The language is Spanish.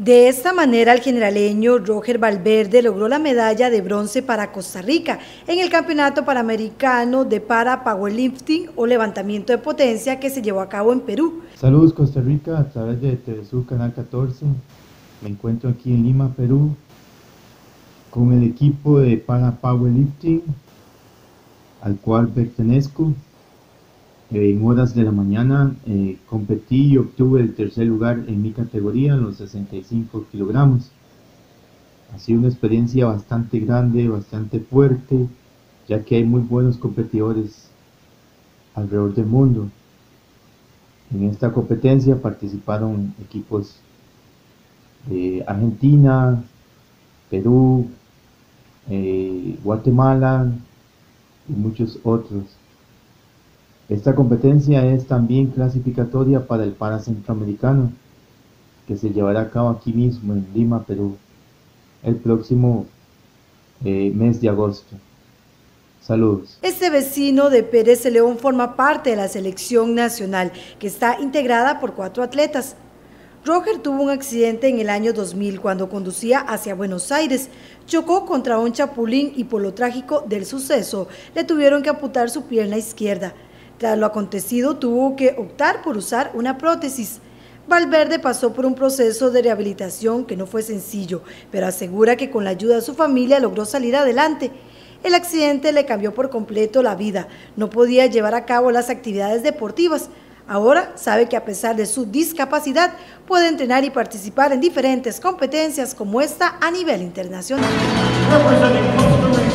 De esta manera, el generaleño Roger Valverde logró la medalla de bronce para Costa Rica en el Campeonato Panamericano de Para Powerlifting o levantamiento de potencia que se llevó a cabo en Perú. Saludos Costa Rica a través de Telesur Canal 14. Me encuentro aquí en Lima, Perú, con el equipo de Para Powerlifting al cual pertenezco. En horas de la mañana competí y obtuve el tercer lugar en mi categoría, en los 65 kilogramos. Ha sido una experiencia bastante grande, bastante fuerte, ya que hay muy buenos competidores alrededor del mundo. En esta competencia participaron equipos de Argentina, Perú, Guatemala y muchos otros. Esta competencia es también clasificatoria para el Para Centroamericano, que se llevará a cabo aquí mismo en Lima, Perú, el próximo mes de agosto. Saludos. Este vecino de Pérez León forma parte de la selección nacional, que está integrada por 4 atletas. Roger tuvo un accidente en el año 2000 cuando conducía hacia Buenos Aires. Chocó contra un chapulín y por lo trágico del suceso le tuvieron que amputar su pierna izquierda. Tras lo acontecido tuvo que optar por usar una prótesis. Valverde pasó por un proceso de rehabilitación que no fue sencillo, pero asegura que con la ayuda de su familia logró salir adelante. El accidente le cambió por completo la vida. No podía llevar a cabo las actividades deportivas. Ahora sabe que a pesar de su discapacidad puede entrenar y participar en diferentes competencias como esta a nivel internacional.